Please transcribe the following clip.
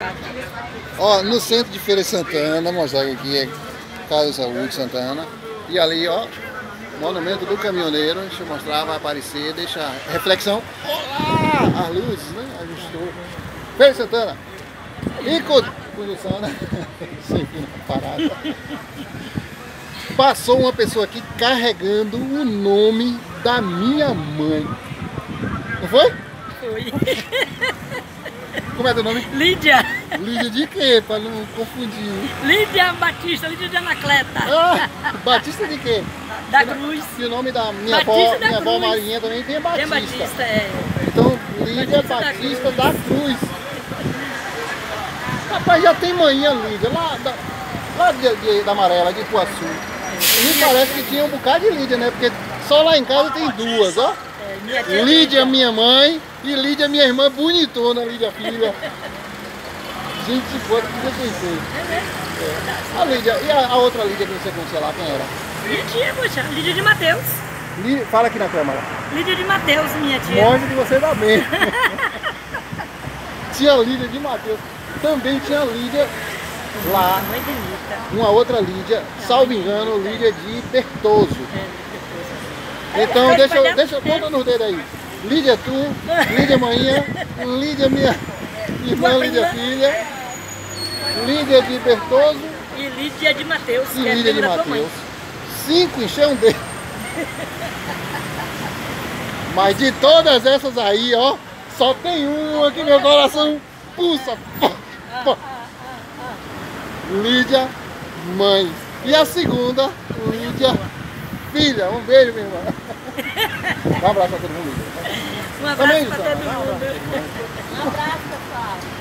Ó, no centro de Feira de Santana, mostrar aqui é Casa de Saúde Santana. E ali, ó, Monumento do Caminhoneiro. Deixa eu mostrar, vai aparecer, deixa reflexão. Olá! As luzes, né? Ajustou. Feira de Santana. E condução, né? Sempre parada. Passou uma pessoa aqui carregando o nome da minha mãe. Não foi? Foi. Como é teu nome? Lídia. Lídia de quê? Pra não confundir. Lídia Batista, Lídia de Anacleta. Ah, Batista de quê? Da Cruz. E o nome da minha avó Marinha também tem Batista. Tem Batista, é. Então, Lídia Batista da Cruz. Rapaz, já tem manhã, Lídia, lá da Amarela, de Ituaçu. Me parece que tinha um bocado de Lídia, né? Porque só lá em casa tem duas, ó. Lídia, minha mãe, e Lídia, minha irmã, bonitona, Lídia, filha. Gente, boa, podia conhecer. A Lídia, e a outra Lídia que você conhecia lá, quem era? Minha tia, poxa, Lídia de Mateus. Fala aqui na câmera. Lídia de Mateus, minha tia. Mostra que você dá bem. Tinha Lídia de Mateus. Também tinha Lídia lá. Muito bonita. Uma outra Lídia, salvo engano, Lídia de Bertoso. Então, deixa eu conta nos dedos aí. Lídia tu, Lídia manhã, Lídia minha irmã, Lídia filha, Lídia de Bertoso e Lídia de Mateus. E Lídia de Mateus. 5 encheu um dedo. Mas de todas essas aí, ó, só tem uma que meu coração pulsa. Lídia mãe. E a segunda, Lídia filha. Um beijo, minha irmã. Um abraço pra todo mundo. Um abraço pra todo mundo. Um abraço, pessoal.